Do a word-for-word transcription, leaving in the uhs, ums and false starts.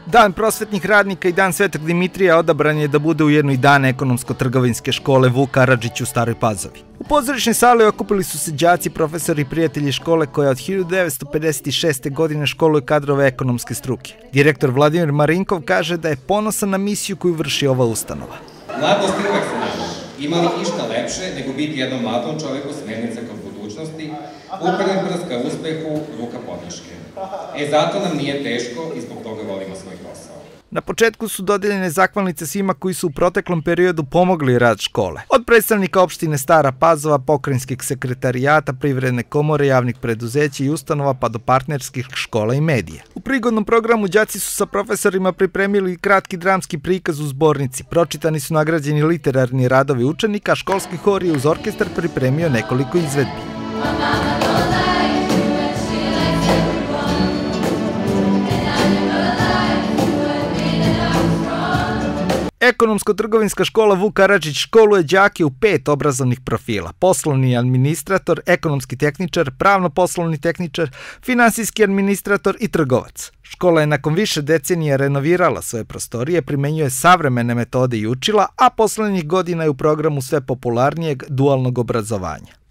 Dan prosvetnih radnika i Dan Svetog Dimitrija odabran je da bude ujedno i dan ekonomsko-trgovinske škole Vuk Karadžić u Staroj Pazovi. U pozorišnoj sali okupili su se đaci, profesori i prijatelji škole koja od hiljadu devetsto pedeset šeste. godine školuje kadrove ekonomske struke. Direktor Vladimir Marinkov kaže da je ponosan na misiju koju vrši ova ustanova. Mladost je uvek se nađe. Ima li išta lepše nego biti jednom mladom čoveku smernica ka budućnosti, uperen prst ka uspehu, ruka podrške. E, zato nam nije teško i zbog toga volimo svoj posao. Na početku su dodeljene zahvalnice svima koji su u proteklom periodu pomogli rad škole. Od predstavnika opštine Stara Pazova, pokrajinskih sekretarijata, privredne komore, javnih preduzeća i ustanova pa do partnerskih škola i medija. U prigodnom programu đaci su sa profesorima pripremili kratki dramski prikaz u zbornici. Pročitani su nagrađeni literarni radovi učenika, a školski hor je uz orkestar pripremio nekoliko izvedbi. Ekonomsko-trgovinska škola Vuk Karadžić školuje đake u pet obrazovnih profila: poslovni administrator, ekonomski tehničar, pravno-poslovni tehničar, finansijski administrator i trgovac. Škola je nakon više decenija renovirala svoje prostorije, primenjuje savremene metode i učila, a poslednjih godina je u programu sve popularnijeg dualnog obrazovanja.